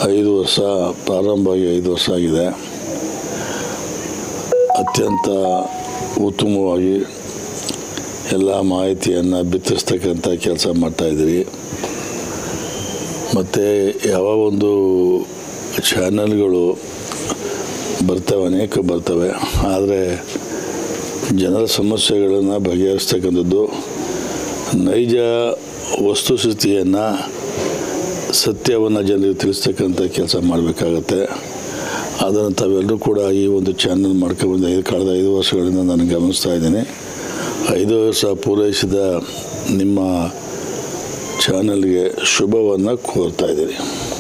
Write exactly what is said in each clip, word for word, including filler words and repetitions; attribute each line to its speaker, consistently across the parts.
Speaker 1: ಐದು ವರ್ಷ ಪ್ರಾರಂಭ ಆಗಿ ಐದು ವರ್ಷ ಆಗಿದೆ. ಅತ್ಯಂತ ಉತ್ತಮವಾಗಿ ಎಲ್ಲ ಮಾಹಿತಿಯನ್ನು ಬಿತ್ತರಿಸ್ತಕ್ಕಂಥ ಕೆಲಸ ಮಾಡ್ತಾಯಿದ್ದೀರಿ. ಮತ್ತು ಯಾವ ಒಂದು ಚಾನಲ್ಗಳು ಬರ್ತವೆ, ಅನೇಕ ಬರ್ತವೆ. ಆದರೆ ಜನರ ಸಮಸ್ಯೆಗಳನ್ನು ಬಗೆಹರಿಸ್ತಕ್ಕಂಥದ್ದು, ನೈಜ ವಸ್ತುಸ್ಥಿತಿಯನ್ನು, ಸತ್ಯವನ್ನು ಜನರಿಗೆ ತಿಳಿಸ್ತಕ್ಕಂಥ ಕೆಲಸ ಮಾಡಬೇಕಾಗತ್ತೆ. ಅದನ್ನು ತಾವೆಲ್ಲರೂ ಕೂಡ ಈ ಒಂದು ಚಾನಲ್ ಮಾಡ್ಕೊಂಡು ಐದು ಕಳೆದ ಐದು ವರ್ಷಗಳಿಂದ ನಾನು ಗಮನಿಸ್ತಾ ಇದ್ದೀನಿ. ಐದು ವರ್ಷ ಪೂರೈಸಿದ ನಿಮ್ಮ ಚಾನಲ್ಗೆ ಶುಭವನ್ನು ಕೋರ್ತಾ ಇದ್ದೀನಿ.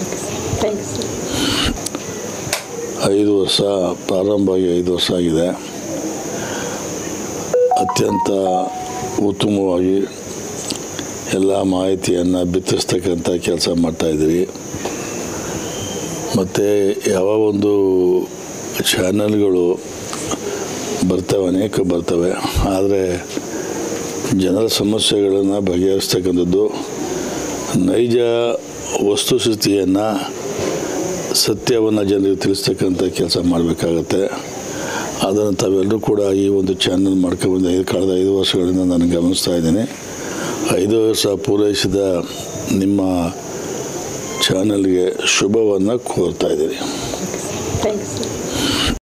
Speaker 1: ಐದು ವರ್ಷ ಪ್ರಾರಂಭ ಆಗಿ ಐದು ವರ್ಷ ಆಗಿದೆ. ಅತ್ಯಂತ ಉತ್ತಮವಾಗಿ ಎಲ್ಲ ಮಾಹಿತಿಯನ್ನು ಬಿತ್ತರಿಸ್ತಕ್ಕಂಥ ಕೆಲಸ ಮಾಡ್ತಾಯಿದ್ದೀರಿ. ಮತ್ತು ಯಾವ ಒಂದು ಚಾನಲ್ಗಳು ಬರ್ತವೆ, ಅನೇಕ ಬರ್ತವೆ. ಆದರೆ ಜನರ ಸಮಸ್ಯೆಗಳನ್ನು ಬಗೆಹರಿಸ್ತಕ್ಕಂಥದ್ದು, ನೈಜ ವಸ್ತುಸ್ಥಿತಿಯನ್ನು, ಸತ್ಯವನ್ನು ಜನರಿಗೆ ತಿಳಿಸ್ತಕ್ಕಂಥ ಕೆಲಸ ಮಾಡಬೇಕಾಗತ್ತೆ. ಅದನ್ನು ತಾವೆಲ್ಲರೂ ಕೂಡ ಈ ಒಂದು ಚಾನಲ್ ಮಾಡ್ಕೊಂಡು ಐದು ಕಳೆದ ಐದು ವರ್ಷಗಳಿಂದ ನಾನು ಗಮನಿಸ್ತಾ ಇದ್ದೀನಿ. ಐದು ವರ್ಷ ಪೂರೈಸಿದ ನಿಮ್ಮ ಚಾನಲ್ಗೆ ಶುಭವನ್ನು ಕೋರ್ತಾ ಇದ್ದೀನಿ.